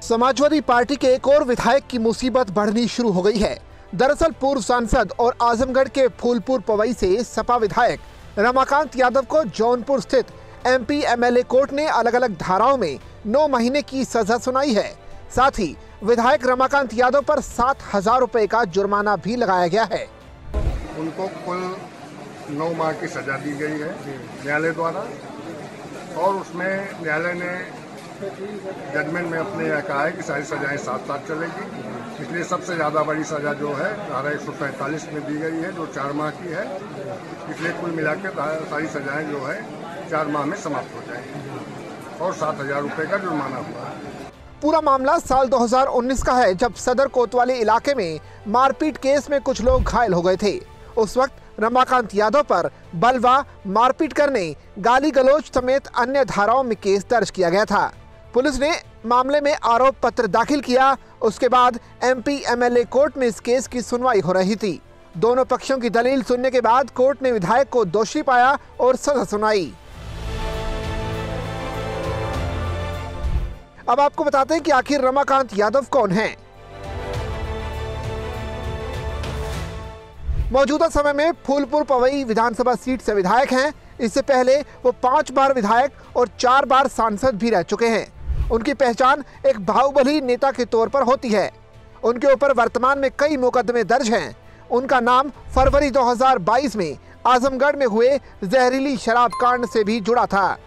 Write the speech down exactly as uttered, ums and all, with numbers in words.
Samajwadi party के एक और विधायक की मुसीबत बढ़नी शुरू हो गई है। दरअसल पूर्व सांसद और आजमगढ़ के फूलपुर पवई से सपा विधायक रमाकांत यादव को जौनपुर स्थित एमपी एमएलए कोर्ट ने अलग अलग धाराओं में नौ महीने की सजा सुनाई है। साथ ही विधायक रमाकांत यादव पर सात हजार रुपए का जुर्माना भी लगाया गया है। उनको कुल नौ माह की सजा दी गई है न्यायालय द्वारा, और उसमें न्यायालय ने जजमेंट में अपने यह कहा है कि सारी सजाएं साथ साथ चलेगी। इसलिए सबसे ज़्यादा बड़ी सजा जो है धारा एक सौ पैंतालीस में दी गई है, जो चार माह की है। इसलिए कुल मिलाकर सारी सजाएं जो है चार माह में समाप्त हो जाएंगी और सात हजार रुपये का जुर्माना हुआ। पूरा मामला साल दो हज़ार उन्नीस का है, जब सदर कोतवाली इलाके में मारपीट केस में कुछ लोग घायल हो गए थे। उस वक्त रमाकांत यादव पर बलवा, मारपीट करने, गाली गलौज समेत अन्य धाराओं में केस दर्ज किया गया था। पुलिस ने मामले में आरोप पत्र दाखिल किया। उसके बाद एमपी एमएलए कोर्ट में इस केस की सुनवाई हो रही थी। दोनों पक्षों की दलील सुनने के बाद कोर्ट ने विधायक को दोषी पाया और सजा सुनाई। अब आपको बताते हैं कि आखिर रमाकांत यादव कौन हैं। मौजूदा समय में फूलपुर पवई विधानसभा सीट से विधायक हैं। इससे पहले वो पांच बार विधायक और चार बार सांसद भी रह चुके हैं। उनकी पहचान एक बाहुबली नेता के तौर पर होती है। उनके ऊपर वर्तमान में कई मुकदमे दर्ज हैं। उनका नाम फरवरी दो हज़ार बाईस में आजमगढ़ में हुए जहरीली शराब कांड से भी जुड़ा था।